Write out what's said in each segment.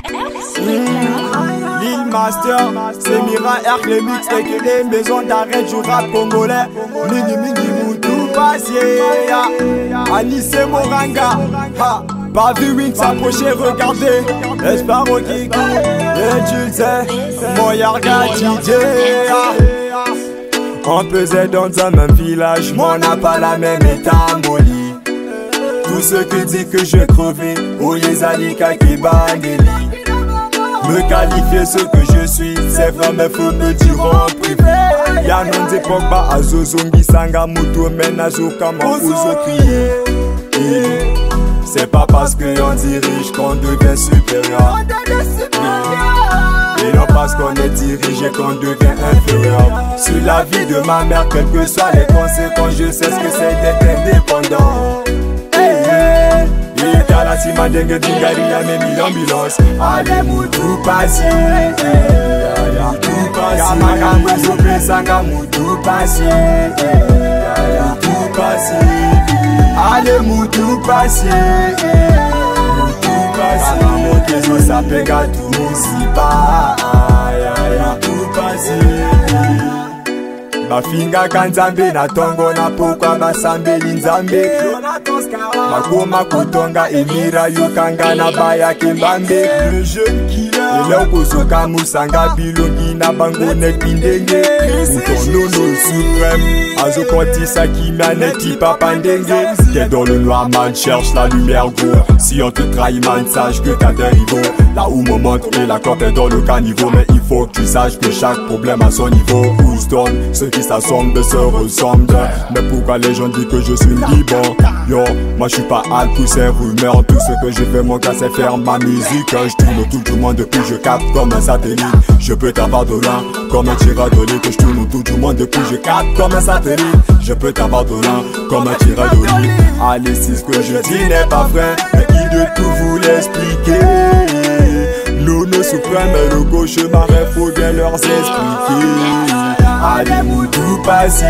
Lil Master, c'est Mira Air, les mix avec les maisons d'arrêt du rap congolais. Mini Moutou Passier, Anissé Moranga, pas vu Wings s'approcher, regardez. Esparo qui court, et tu sais, Moyarga Didier. On pesait dans un même village, mais on n'a pas la même étambolie. Tous ceux qui disent que je crevais, ou les alika qui bandeli. Me qualifier ce que je suis, c'est vrai mais faut me dire en privé. Y'a non des Pogba, Azozongi, Sanga, Muto, Menazo, Kama, Ouzo, c'est pas parce qu'on dirige qu'on devient supérieur. Et non parce qu'on est dirigé qu'on devient inférieur. Sur la vie de ma mère, quelles que soient les conséquences, je sais ce que c'est d'être indépendant. La cima dengue dingari ya memi l'ambulance. Allez Moutou Passier, Moutou Passier. Kamaka Moutou Pesanga Moutou Passier, Moutou Passier. Allez Moutou Passier, Moutou Passier. Kama motezo sa pega tout musiba, Moutou Passier. Bafinga kanzambe na tongo na pokwa basambe linzambe. Makoma kutonga emira yukanga na baya kembambe. Le jeune killer Eloko soka musanga bilongi na bango net pindenge. Moutonono suprême Azo Kotisa Kimia neti papa ndenge. T'es dans le noir man, cherche la lumière gros. Si on te trahit man, sache que t'as des rivaux. Là où mon montre et la corde est dans le caniveau. Mais il faut que tu saches que chaque problème a son niveau. Houston, ceux qui s'assemblent se ressemblent. Mais pourquoi les gens disent que je suis libre? Yo, moi je suis pas hâte pour ces rumeurs. Tout ce que je fais mon cas c'est faire ma musique. Je tourne autour du monde depuis je capte comme un satellite. Je peux t'avoir de loin comme un tireur de lit. Que je tourne autour du monde depuis je capte comme un satellite. Je peux t'avoir de loin comme un tireur de lit. Allez, si ce que je dis n'est pas vrai, mais qui de tout vous l'expliquer? Nous ne suprêmes et le cauchemar, il faut bien leur expliquer. Allez Moutou Passier,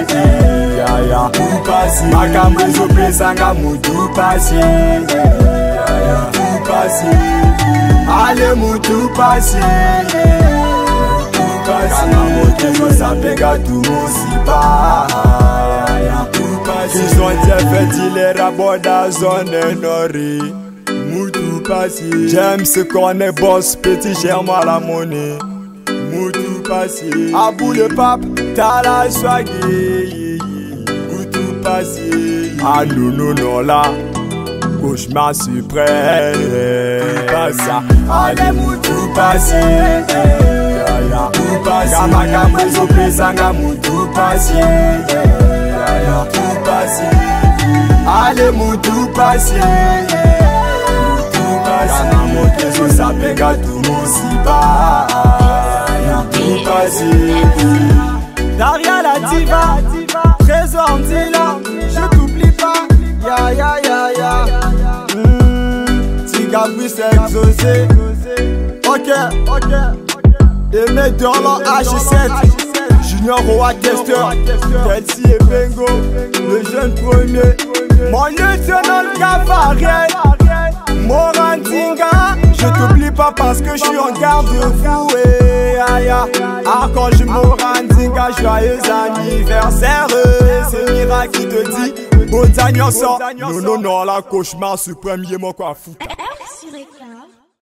Moutou Passier. Makamouzo Pesanga Moutou Passier, Moutou Passier. Allez Moutou Passier, Moutou Passier. Kama motezo sa pega tout musiba, Moutou Passier. Ils ont été fait il raboda zone nori, Moutou Passier. J'aime ce qu'on est boss, petit gère-moi la monnaie, Moutou Passier. Abou le pape, t'as la swagée, Moutou Passier. Ah non là, cauchemar suprême, Moutou Passier. Allez Moutou Passier, Moutou Passier. Kamaka Moutou Pesanga Moutou Passier, Moutou Passier. Allez Moutou Passier, Moutou Passier. Kama motezo sa pega tout musiba, Moutou Passier. Daria la diva, trésor Mzila, je t'oublie pas, ya. Tiga puisse exaucer. Ok. Et mes dans l'an H7, Junior Roa Tester, Kelsey et Bengo, le jeune premier. Mon lieutenant le Gavarien, Morandinga. Je t'oublie pas parce que je suis en garde fou. Archange Morandinga, joyeux anniversaire. C'est Mira qui te dit bon anniversaire. Non, la cauchemar suprême, y'a moi quoi foutre.